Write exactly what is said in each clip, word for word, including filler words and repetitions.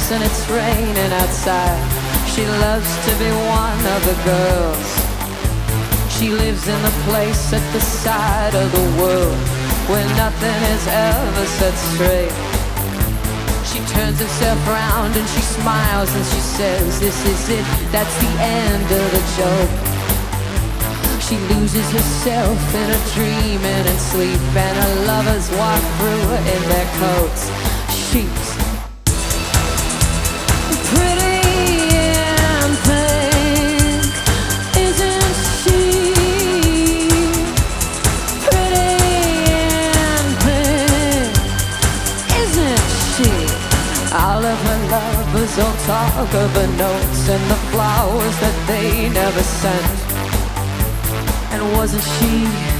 nights and it's raining outside. She loves to be one of the girls. She lives in the place at the side of the world where nothing is ever set straight. She turns herself around and she smiles and she says, this is it, that's the end of the joke. She loses herself in a dream and in sleep, and her lovers walk through her in their coats. She's pretty and pink, isn't she? Pretty and pink, isn't she? All of her lovers all talk of her notes and the flowers that they never sent. And wasn't she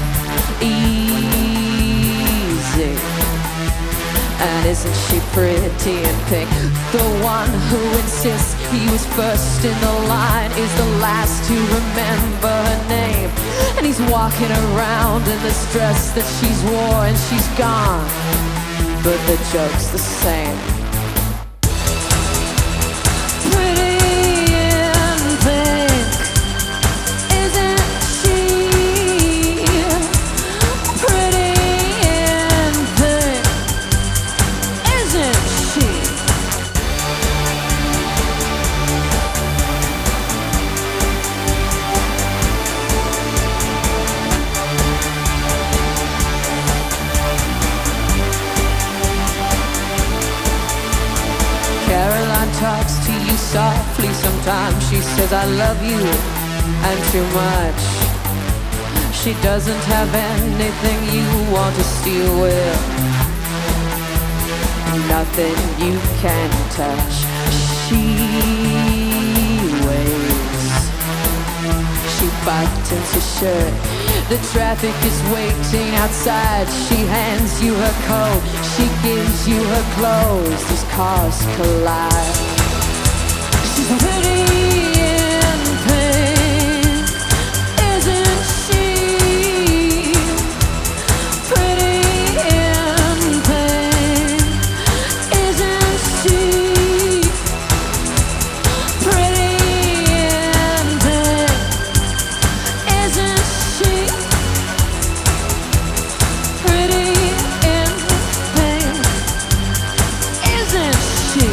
easy? And isn't she pretty and pink? The one who insists he was first in the line is the last to remember her name. And he's walking around in this dress that she's wore and she's gone, but the joke's the same. Talks to you softly sometimes. She says I love you and too much. She doesn't have anything you want to steal with, nothing you can touch. She waves, she buttons her shirt. The traffic is waiting outside. She hands you her coat, she gives you her clothes. These cars collide. She's pretty and pink, isn't she? Pretty and pink, isn't she? Pretty and pink, isn't she? Pretty and pink, isn't she?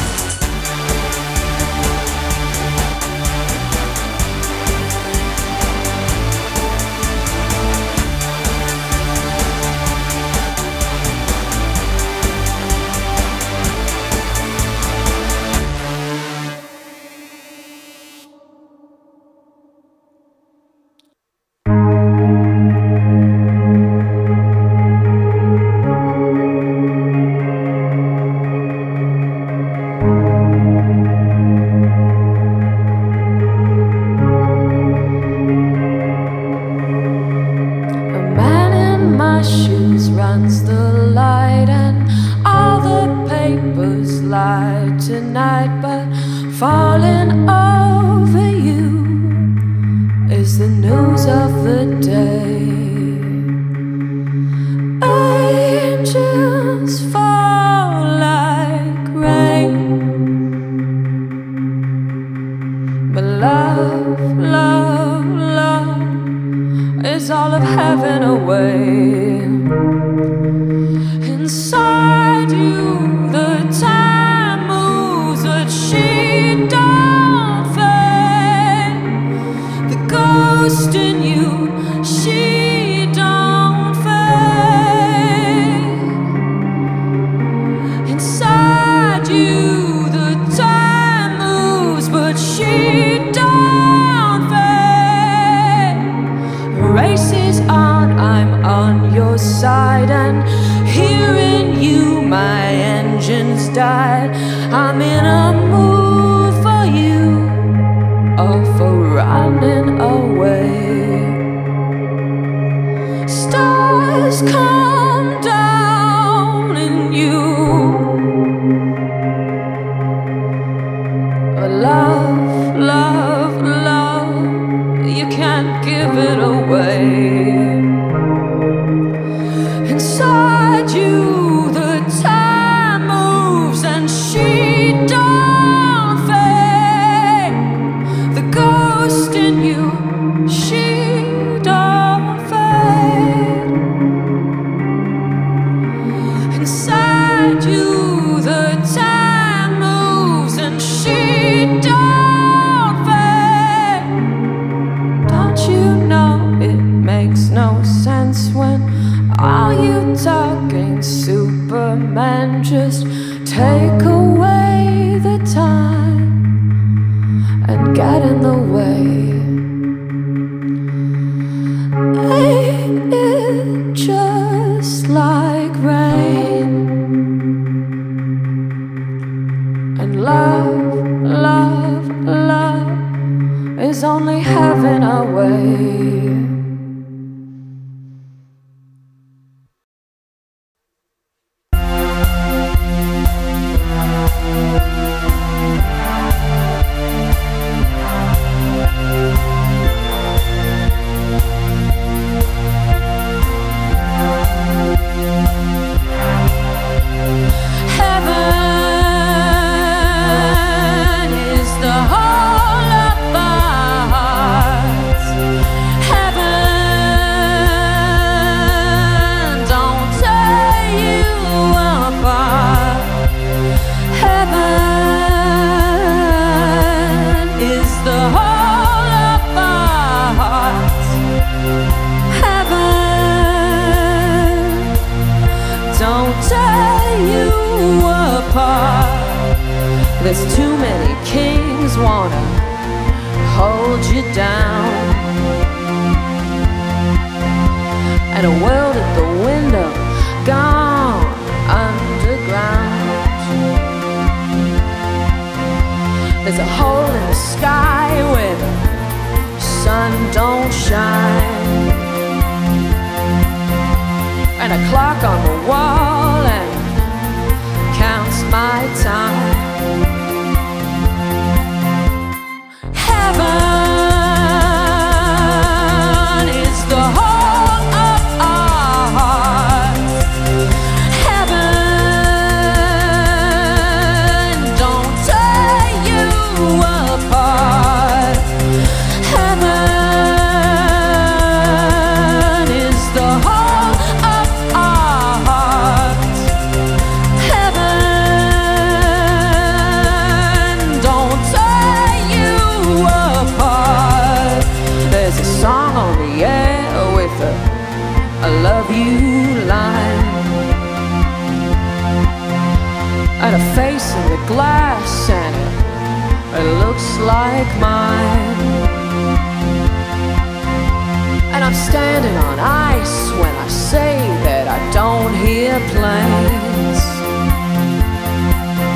Shoes runs the light and all the papers lie tonight, but falling over you is the news of the day. Angels fall like rain, but love, love, love is all of heaven away. Inside you, the time moves, but she don't fade. The ghost in you, she don't fade. Inside you, the time moves, but she don't fade. Race is on, I'm on your side, and hearing you, my engine's died. I'm in a mood for you, or for running away. Stars come down in you, love, love, love, you can't give it away. Inside you, the time moves and she don't only heaven away. There's too many kings wanna hold you down, and a world at the window gone underground. There's a hole in the sky where the sun don't shine, and a clock on the wall and counts my time. Heaven is the whole of our hearts. Heaven don't tear you apart. Heaven is the whole of our hearts. Heaven don't tear you apart. There's a song on the air with a I love you line, and a face in the glass, and it, it looks like mine. And I'm standing on ice when I say that I don't hear planes,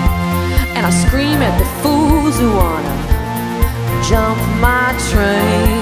and I scream at the fools who wanna jump my train.